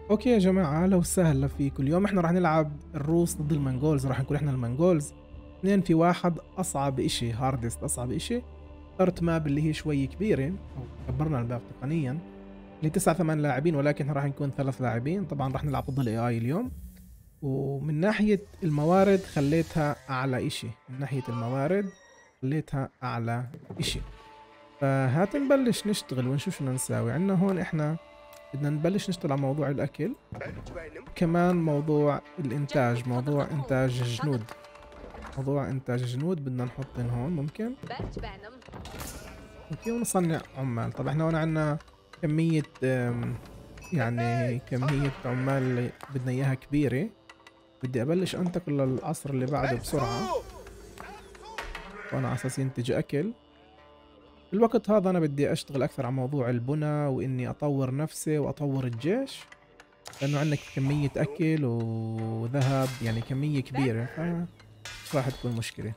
اوكي يا جماعة، اهلا وسهلا فيكم. اليوم احنا راح نلعب الروس ضد المنغولز. راح نكون احنا المنغولز 2 في 1. اصعب اشي هاردست، اصعب اشي اخترت ماب اللي هي شوي كبيرة، او كبرنا الماب تقنيا، اللي 9 8 لاعبين، ولكن راح نكون 3 لاعبين. طبعا راح نلعب ضد الاي اي اليوم. ومن ناحية الموارد خليتها اعلى اشي، من ناحية الموارد خليتها اعلى اشي. فهات نبلش نشتغل ونشوف شو بدنا نساوي. عندنا هون احنا بدنا نبلش نشتغل على موضوع الاكل، كمان موضوع الإنتاج، موضوع إنتاج الجنود، موضوع إنتاج الجنود بدنا نحطن هون ممكن. أوكي، ونصنع عمال. طبعا إحنا هون عنا كمية يعني كمية عمال اللي بدنا إياها كبيرة. بدي أبلش أنتقل للعصر اللي بعده بسرعة، وأنا على أساس ينتج أكل. بالوقت هذا أنا بدي أشتغل أكثر على موضوع البنى، وإني أطور نفسي وأطور الجيش، لأنه عندك كمية أكل وذهب، يعني كمية كبيرة، مش راح تكون مشكلة.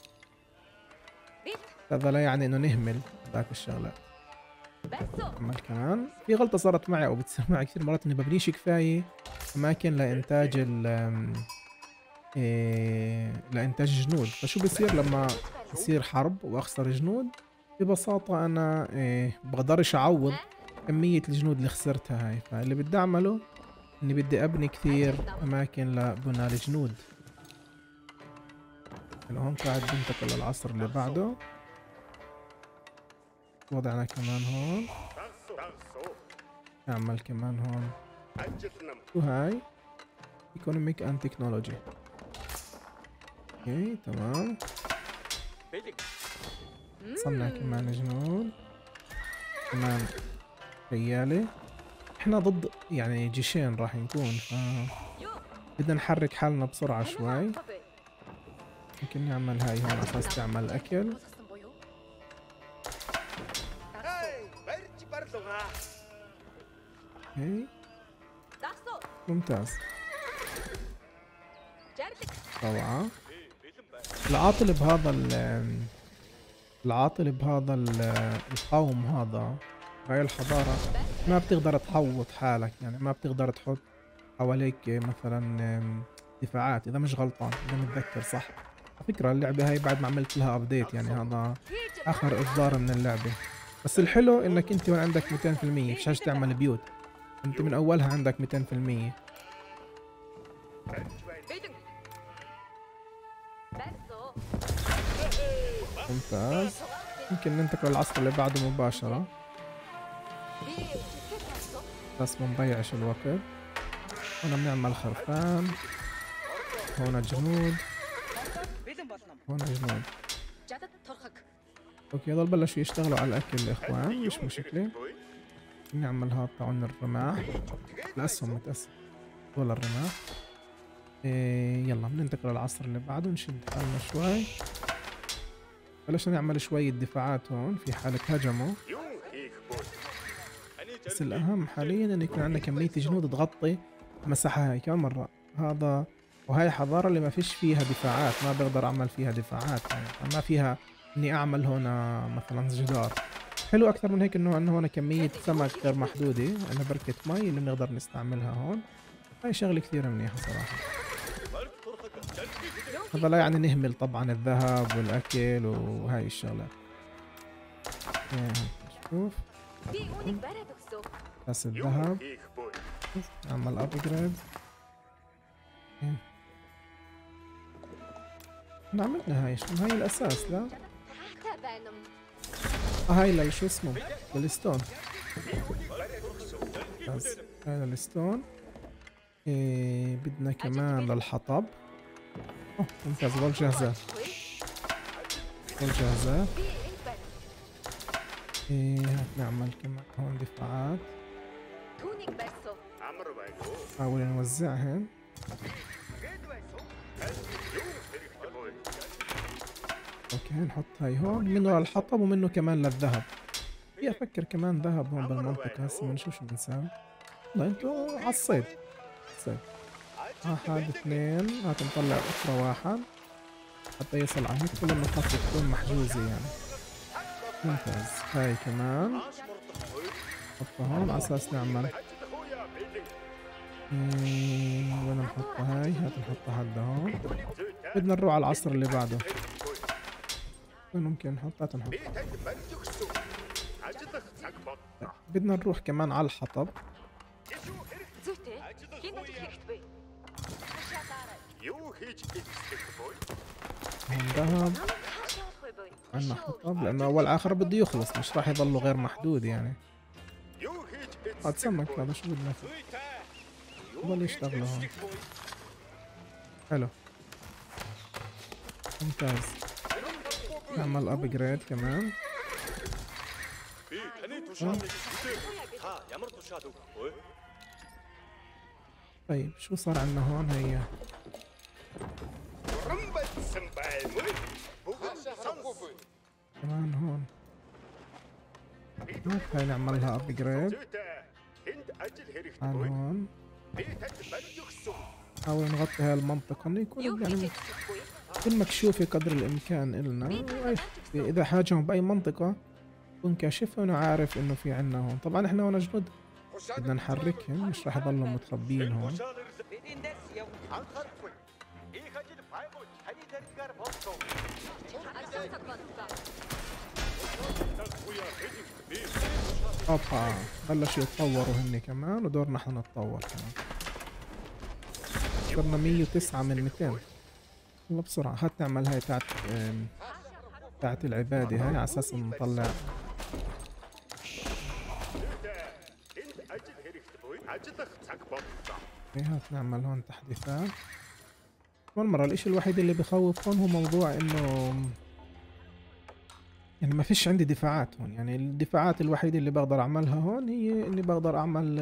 هذا لا يعني إنه نهمل باقي الشغلات. أما كمان في غلطة صارت معي أو بتصير معي كثير مرات، إني ببنيش كفاية أماكن لإنتاج لإنتاج جنود. فشو بصير لما يصير حرب وأخسر جنود؟ ببساطة أنا بقدرش أعوض كمية الجنود اللي خسرتها هاي. فاللي بدي أعمله إني بدي أبني كثير أماكن لبناء الجنود. يعني هون قاعد بنتقل للعصر اللي بعده. وضعنا كمان هون، نعمل كمان هون شو هاي؟ ايكونوميك اند تكنولوجي. اوكي تمام. صنع كمان جنود، كمان ريالة. احنا ضد يعني جيشين راح نكون، ف بدنا نحرك حالنا بسرعة شوي. ممكن نعمل هاي هون على اساس تعمل اكل. اوكي ممتاز. روعة. العاطل بهذا العاطل بهذا القوم، هذا هاي الحضارة، ما بتقدر تحوط حالك، يعني ما بتقدر تحط حواليك مثلا دفاعات، إذا مش غلطان، إذا متذكر صح. على فكرة اللعبة هاي بعد ما عملت لها أبديت، يعني هذا آخر إصدار من اللعبة. بس الحلو إنك أنت هون عندك 200%، فيش حاجة تعمل بيوت، أنت من أولها عندك 200%. ممتاز. ممكن ننتقل للعصر اللي بعده مباشرة، بس ما نضيعش الوقت. هنا بنعمل خرفان، هون جنود، هون جنود. اوكي هذول بلشوا يشتغلوا على الاكل الاخوان، مش مشكلة. نعمل هاد تاعون الرماح، الاسهم متأسف، هذول الرماح. يلا بننتقل للعصر اللي بعده، نشد حالنا شوي. بلشنا نعمل شوية دفاعات هون في حالة هجموا. بس الأهم حاليا إنه يكون عندنا كمية جنود تغطي المساحة هاي. كم مرة هذا، وهاي الحضارة اللي ما فيش فيها دفاعات، ما بقدر أعمل فيها دفاعات، يعني ما فيها إني أعمل هنا مثلا جدار. حلو أكثر من هيك إنه هنا كمية سمك غير محدودة، عندنا بركة مي اللي بنقدر نستعملها هون. هاي شغلة كثير منيحة صراحة. هذا لا يعني نهمل طبعا الذهب والأكل وهاي الشغلات. شوف بس الذهب نعمل ابجريد. احنا عملنا هاي، شو هاي الاساس؟ لا هاي شو اسمه، للستون. بس هاي للستون. بدنا كمان للحطب. ممتاز، ضل جاهزة، ضل جاهزة. هات نعمل كمان هون دفاعات، نحاول نوزعهن. اوكي نحط هاي هون، منه للحطب ومنه كمان للذهب. في افكر كمان ذهب هون بالمنطقة، هسه بنشوف شو بنساوي. والله انتو عالصيد، صيد. واحد اثنين، هات نطلع أخرى واحد حتى يصل على هيك. كل النقاط بتكون محجوزة يعني. ممتاز. هاي كمان نحطها هون على أساس نعمل وين نحطها هاي؟ هات نحطها هدا هون. بدنا نروح على العصر اللي بعده. وين ممكن نحطها؟ تنحط. بدنا نروح كمان على الحطب. هون ذهب. عنا حطب لأنه أول آخر بده يخلص، مش راح يضله غير محدود يعني. هاد سمك هذا شو بدنا فيه؟ بضل يشتغلوا هون. حلو ممتاز. نعمل ابجريد كمان. طيب شو صار عندنا هون؟ هي كمان هون هاي نعملها ابجريد. هون نحاول نغطي هاي المنطقة انه يكون يعني تكون مكشوفة قدر الامكان النا. اذا حاجهم باي منطقة نكون كاشفها ونعرف انه في عنا هون. طبعا احنا هون جنود بدنا نحركهم، مش راح يضلوا متخبيين هون. اوبا بلشوا يتطوروا هن كمان ودورنا احنا نتطور كمان. صرنا 109 من 200. يلا بسرعة هات نعمل هاي تاعت العبادة هاي على اساس نطلع. هات نعمل هون تحديثات. كل مرة الاشي الوحيد اللي بخوف هون هو موضوع انه يعني ما فيش عندي دفاعات هون. يعني الدفاعات الوحيدة اللي بقدر اعملها هون هي اني بقدر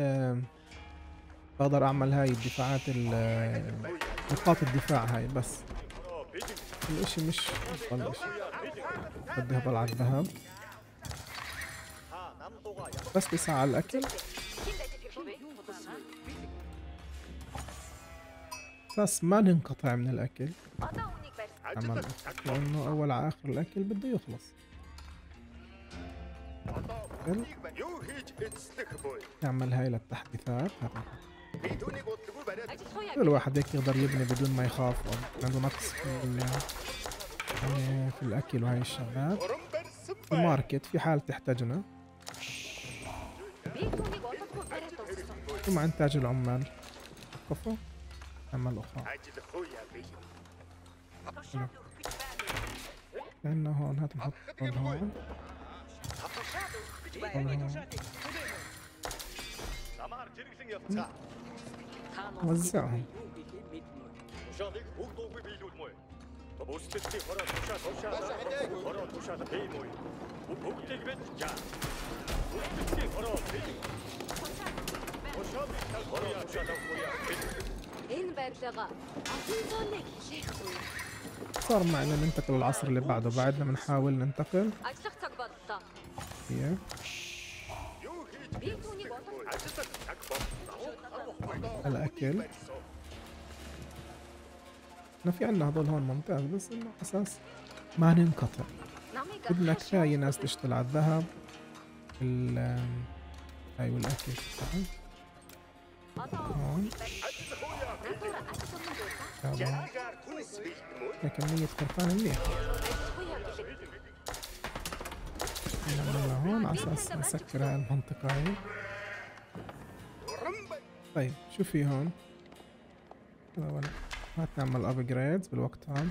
اعمل هاي الدفاعات نقاط الدفاع هاي بس. الاشي مش افضل اشي. بدي اضل على الذهب بس 9 على الاكل. اساس ما ننقطع من الاكل عمل لانه اول على اخر الاكل بده يخلص. نعمل هاي للتحديثات. كل واحد هيك يقدر يبني بدون ما يخاف او عنده نقص في الاكل وهاي الشغلات. الماركت في حال تحتاجنا ومع انتاج العمال. كفو نعمل اخرى. لأنه هون هات نحط هون وزعهم. صار معنا ننتقل للعصر اللي بعده. بعدنا بنحاول ننتقل هي الأكل. احنا في عنا هذول هون ممتاز بس انه اساس ما ننقطع. بدنا كفاية ناس تشتغل على الذهب هاي والاكل. هون كمية خرفان منيح. نعملها هون على اساس نسكر هاي المنطقة هاي. طيب شو في هون؟ هات نعمل ابجريد بالوقت هون.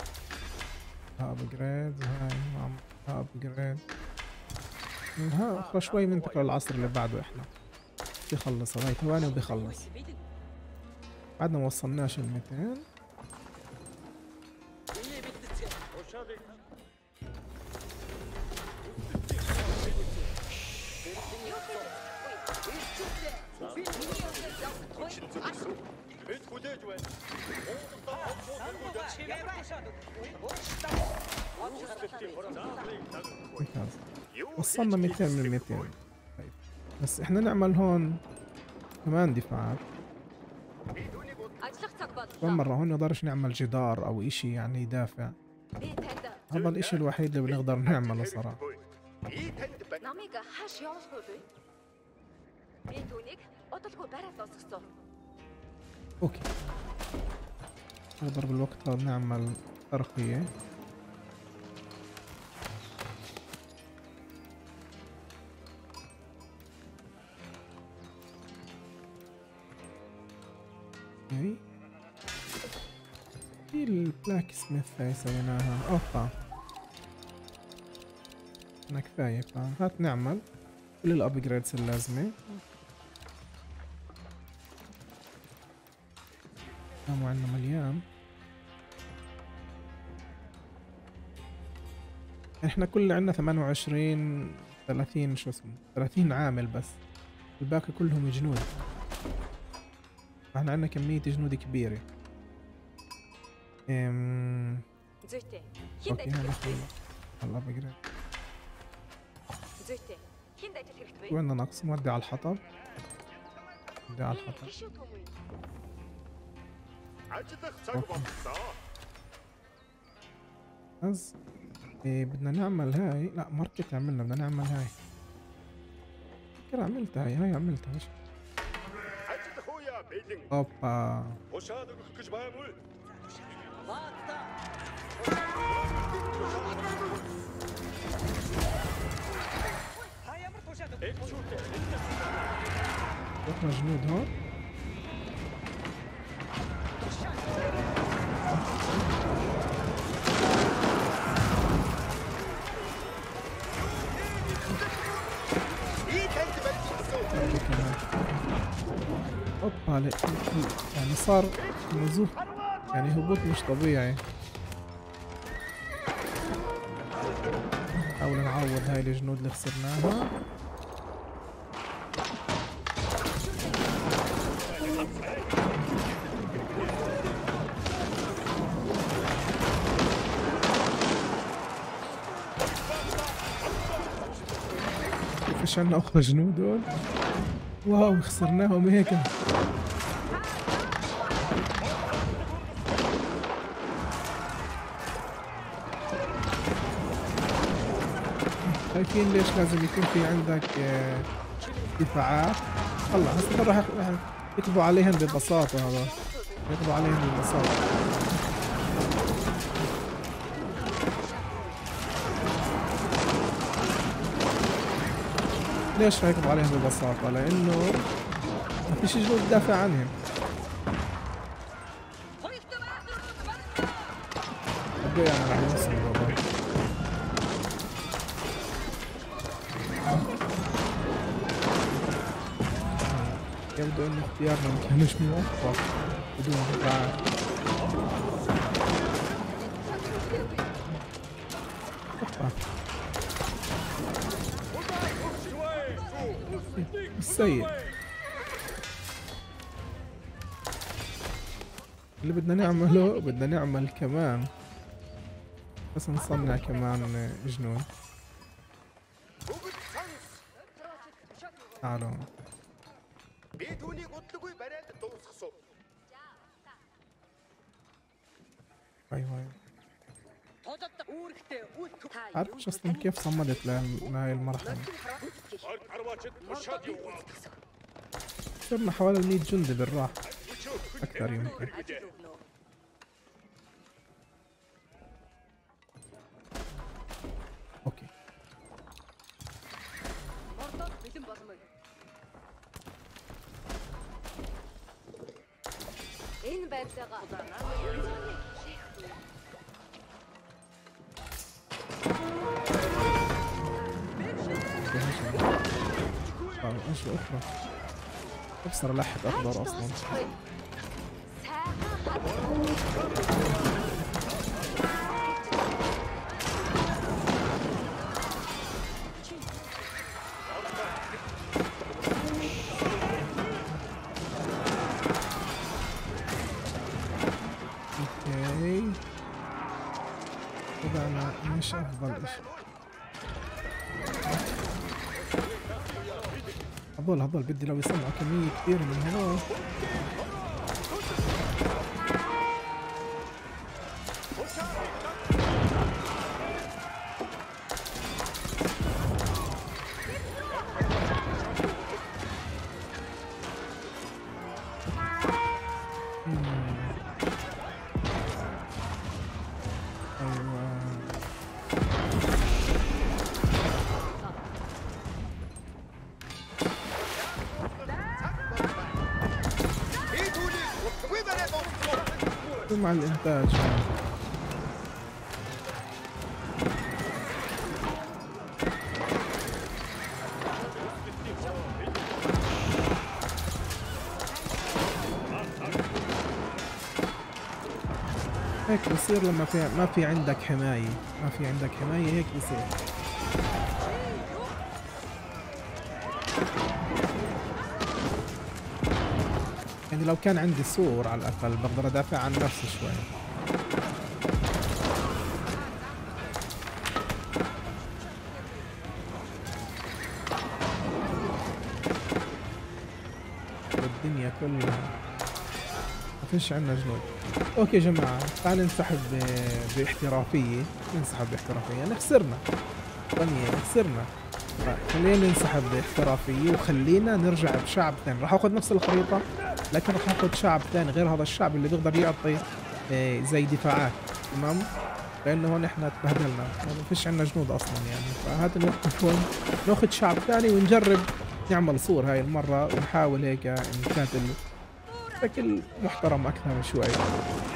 ابجريد هاي ابجريد. ها اخرى شوي بننتقل للعصر اللي بعده. احنا بيخلص هاي ثواني وبيخلص. بعدنا ما وصلناش ال 200. ممتاز وصلنا 200 من 200. طيب بس احنا نعمل هون كمان دفاعات. كل مرة هون نقدرش نعمل جدار او اشي يعني يدافع. هذا الاشي الوحيد اللي بنقدر نعمله صراحة. اوكي نقدر بالوقت هذا نعمل ترقية. اوكي في البلاك سميث هاي سويناها. اوبا انا كفاية، فهات نعمل كل الابجريدز اللازمة. قاموا عنا مليان. احنا كل عنا 28 30 شو اسمه 30 عامل، بس الباقي كلهم جنود. احنا عنا كمية جنود كبيرة. اوكي هلا بقرا وعندنا نقص. نودي على الحطب. نودي على الحطب. بس بدنا نعمل هاي. لا ماركت عملنا، بدنا نعمل هاي. فكرة عملتها هاي عملتها. اوبا رحنا جنود هون. اوبا يعني صار نزوح، يعني هبوط مش طبيعي. نحاول نعوض هاي الجنود اللي خسرناها. كيفاش عنا اخر جنود دول؟ واو خسرناهم هيك. شايفين ليش لازم يكون في عندك دفاعات؟ والله هسه راح يقضوا عليهم ببساطة. هذا يقضوا عليهم ببساطة. ليش راح يقضوا عليهم ببساطة؟ لأنه ما فيش جنود تدافع عنهم. قد ايه أنا راح نوصل بابا؟ يبدو ان اختيارنا ما كانش موفق بدون دفاعات. السيء اللي بدنا نعمله، بدنا نعمل كمان بس نصنع كمان جنود. تعالوا ايوه عارف اصلا كيف صمدت لهاي المرحلة. صرنا حوالي 100 جندي بالراحة، اكثر يمكن. اوكي اشياء اخرى. ابصر لحق اخضر اصلا. اوكي طبعا مش افضل اشي. هذول بدي لو يصنعوا كمية كبيرة من هذول. مع الإنتاج. هيك بصير لما ما في عندك حماية، ما في عندك حماية هيك بصير. يعني لو كان عندي سور على الأقل بقدر أدافع عن نفسي شوي. الدنيا كلها ما فيش عندنا جنود. اوكي يا جماعة تعال ننسحب باحترافية، ننسحب باحترافية، يعني خسرنا ثانية، خسرنا. خلينا ننسحب باحترافية وخلينا نرجع بشعب ثاني. راح اخذ نفس الخريطة لكن راح اخذ شعب ثاني غير هذا الشعب اللي بيقدر يعطي زي دفاعات، تمام؟ لانه هون احنا تبهدلنا، ما فيش عندنا جنود اصلا يعني. فهات نوقف هون ناخذ شعب ثاني ونجرب نعمل صور هاي المرة ونحاول هيك نقاتل بشكل محترم اكثر شوي.